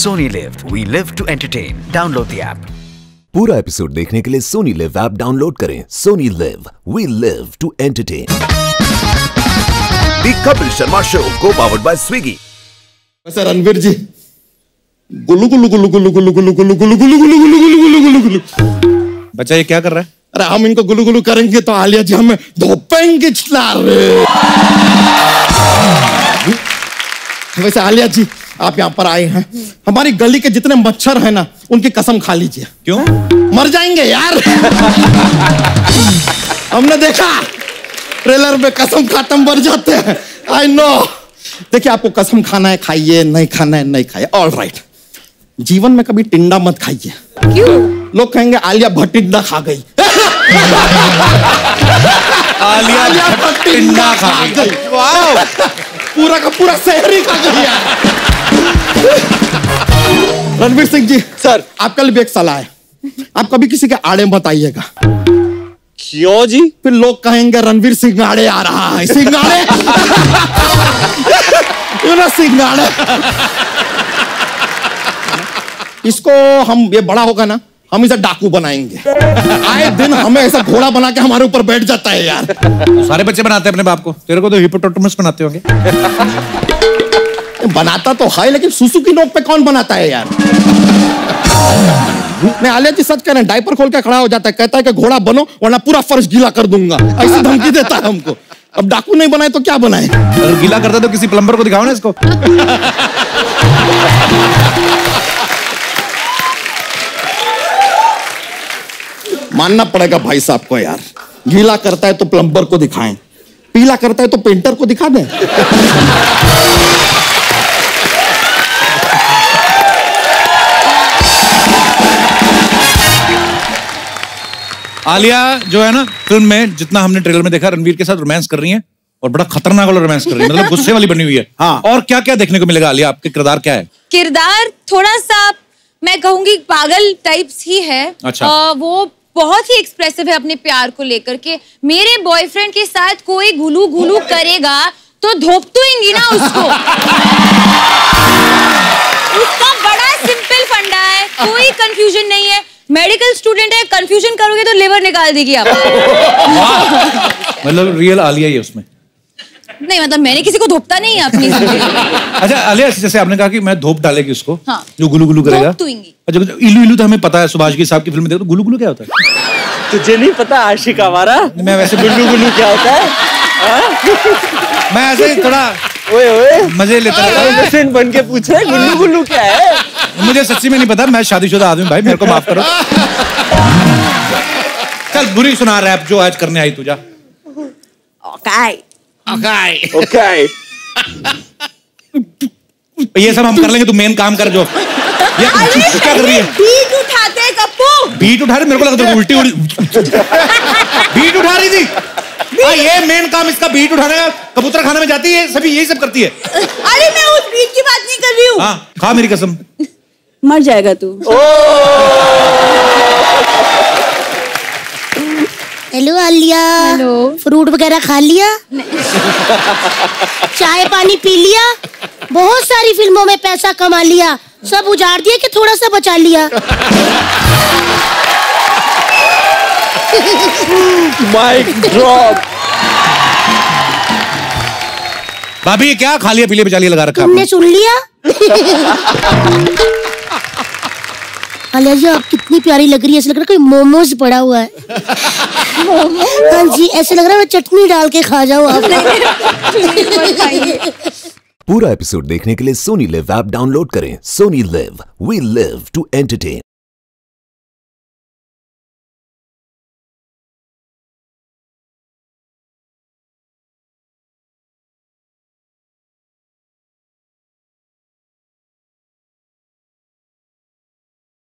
Sony Live. We live to entertain. Download the app. पूरा episode देखने के लिए सोनी लिव ऐप डाउनलोड करें। Sony Liv, we live to entertain. The Kapil Sharma show को powered by Swiggy. Sir Ranveer ji, Gullu Gullu Gullu Gullu Gullu Gullu Gullu Gullu Gullu Gullu Gullu Gullu Gullu Gullu. बच्चा ये क्या कर रहा है? अरे हम इनको गुल्लू गुल्लू करेंगे तो आलिया जी हमें धोपेंगे चिल्ला रहे। वैसे आलिया जी आप यहाँ पर आए हैं, हमारी गली के जितने मच्छर हैं ना उनकी कसम खा लीजिए। क्यों? मर जाएंगे यार। हमने देखा ट्रेलर में कसम खाता मर जाते हैं। I know. देखिए आपको कसम खाना है खाइए, नहीं खाना है नहीं खाइए। All right. जीवन में कभी टिंडा मत खाइए। क्यों? लोग कहेंगे आलिया भट्ट टिंडा खा गई। आलिया भट्ट टिंडा खा गई। वाह, पूरा का पूरा शहर ही खा गई यार। रणवीर सिंह जी सर, आपका लिए एक सलाह है, आप कभी किसी के आड़े मत आइएगा। क्यों जी? फिर लोग कहेंगे रणवीर सिंह आड़े आ रहा है। सिंगाड़े सिंगाड़े। इसको हम, ये बड़ा होगा ना, हम इसे डाकू बनाएंगे। आए दिन हमें ऐसा घोड़ा बना के हमारे ऊपर बैठ जाता है यार। तो सारे बच्चे बनाते हैं अपने बाप को, तेरे को तो हिपोपोटामस बनाते होंगे। बनाता तो है लेकिन सुसु की नोक पे कौन बनाता है यार। मैं आलिया जी सच कह रहे हैं, डायपर खोल के खड़ा हो जाता है, कहता है कि घोड़ा बनो वरना पूरा फर्श गीला कर दूंगा। ऐसी धमकी देता है हमको। अब डाकू नहीं बनाए तो क्या बनाए? अगर गीला करता तो किसी प्लम्बर को दिखाओ ना इसको। मानना पड़ेगा भाई साहब को यार, गीला करता है तो प्लम्बर को दिखाएं, पीला करता है तो पेंटर को दिखा दें। आलिया जो है ना, फिल्म में जितना हमने ट्रेलर में देखा, रणवीर के साथ रोमांस कर रही है और बड़ा खतरनाक वाला रोमांस कर रही है, मतलब गुस्से वाली बनी हुई है। हाँ। और क्या क्या देखने को मिलेगा आलिया? आपके किरदार क्या है? किरदार थोड़ा सा मैं कहूंगी पागल टाइप्स ही है। अच्छा। वो बहुत ही एक्सप्रेसिव है अपने प्यार को लेकर के। मेरे बॉयफ्रेंड के साथ कोई गुलू गुलू करेगा तो धोपतुएंगी ना उसको। उसका बड़ा सिंपल फंडा है, कोई कंफ्यूजन नहीं है। मेडिकल स्टूडेंट है, कंफ्यूजन करोगे तो लिवर निकाल देगी आप। मतलब रियल आलिया ही है उसमें? नहीं, मतलब मैंने किसी को धोपता नहीं है अपनी। अच्छा आलिया, जैसे आपने कहा कि मैं धोप डालेगी उसको। हाँ। जो गुलू गुलू करेगा। अच्छा, इलू इलू तो हमें पता है, सुभाष की साहब की फिल्म में देखो तो गुलू गुलू क्या होता है? तुझे नहीं पता आशिक हमारा? मैं वैसे गुल्लू गुल्लू क्या होता है? मैं ऐसे ही थोड़ा ओए ओए मजे लेता रहता हूं। बन के पूछ रहे गुल्लू गुल्लू क्या है? मुझे सच्ची में नहीं पता, मैं शादीशुदा आदमी भाई, मेरे को माफ करो। चल बुरी सुना रैप जो आज करने आई तुझा। ओके ओके ये सब हम कर लेंगे, तू मेन काम कर। जो ये क्या कर रही है? बीट उठाते हैं कप्पू। बीट उठा रही? मेरे को लगा उल्टी उल्टी बीट उठा रही थी। ये मेन काम इसका बीट उठाने का। कबूतर खाने में जाती है, सभी यही सब करती है। अरे मैं उस बीट की बात नहीं कर रही हूँ। हाँ, खा मेरी कसम। मर जाएगा तू। हेलो आलिया। हेलो। फ्रूट वगैरह खा लिया? चाय पानी पी लिया? बहुत सारी फिल्मों में पैसा कमा लिया, सब उजाड़ दिया कि थोड़ा सा बचा लिया? Mic drop. भाभी ये क्या खा लिया पी लिया बचा लिया लगा रखा? तुमने सुन लिया? आलिया जी आप कितनी प्यारी लग रही है, ऐसा लग रहा है कोई मोमोज पड़ा हुआ है। हाँ जी, ऐसे लग रहा है मैं चटनी डाल के खा जाऊँ आप। पूरा एपिसोड देखने के लिए सोनी लिव ऐप डाउनलोड करें। Sony Liv, we live to entertain.